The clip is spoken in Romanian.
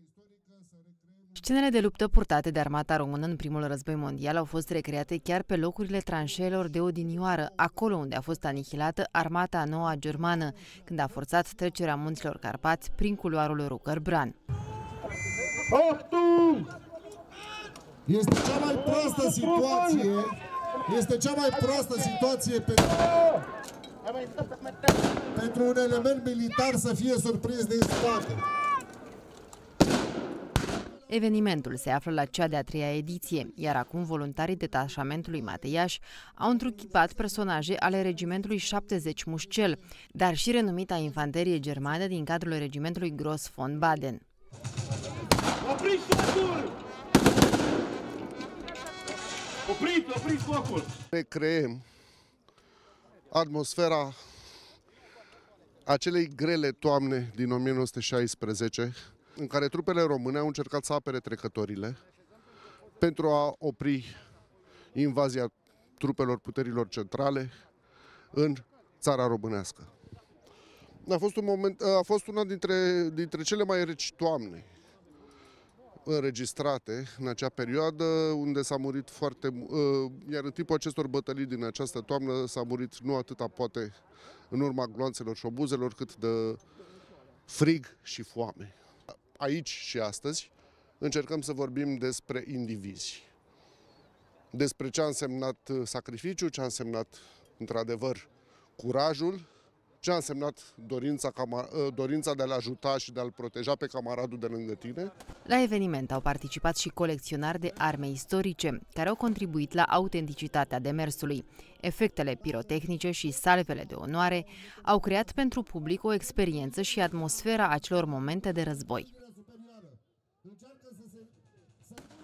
Scenele de luptă purtate de armata română în primul război mondial au fost recreate chiar pe locurile tranșeelor de odinioară, acolo unde a fost anihilată armata a noua germană, când a forțat trecerea munților Carpați prin culoarul Rupert-Bran. Este cea mai proastă situație. Este cea mai proastă situație pentru un element militar să fie surprins din spate. Evenimentul se află la cea de-a treia ediție, iar acum voluntarii detașamentului Mateiaș au întruchipat personaje ale regimentului 70 Mușcel, dar și renumita infanterie germană din cadrul regimentului Gross von Baden. Opriți focul! Recreăm atmosfera acelei grele toamne din 1916, în care trupele române au încercat să apere trecătorile pentru a opri invazia trupelor puterilor centrale în țara românească. A fost una dintre cele mai reci toamne înregistrate în acea perioadă, unde s-a murit iar în timpul acestor bătălii din această toamnă s-a murit nu atâta poate în urma gloanțelor și obuzelor, cât de frig și foame. Aici și astăzi încercăm să vorbim despre indivizi, despre ce a însemnat sacrificiu, ce a însemnat într-adevăr curajul, ce a însemnat dorința de a-l ajuta și de a-l proteja pe camaradul de lângă tine. La eveniment au participat și colecționari de arme istorice, care au contribuit la autenticitatea demersului. Efectele pirotehnice și salvele de onoare au creat pentru public o experiență și atmosfera acelor momente de război.